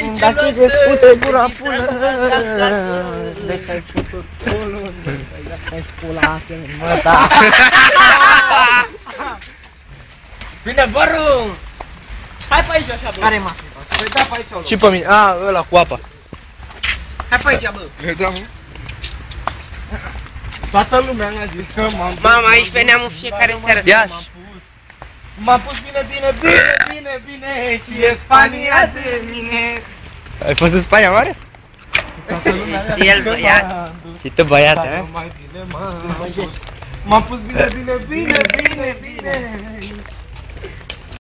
Dacă îi despute gura pulă, de că ai făcut pulul, dacă ai pula mă, da. Bine, bărul! Hai pe aici așa, bă! Care-i masă? Păi da, pe aici, o luăm. Și pe mine, a, ăla cu apa. Hai pe aici, bă! Da, mă. Toată lumea mi-a zis că m-am... Mama, aici veneam în fiecare seară. Iași. M-am pus bine și e Spania de mine. Ai fost în Spania, Mare? Toată lumea mi-a Și zis el că băiat. m-am dus. Și tu băiat, Dacă a? mai bine m-am pus. M-am pus bine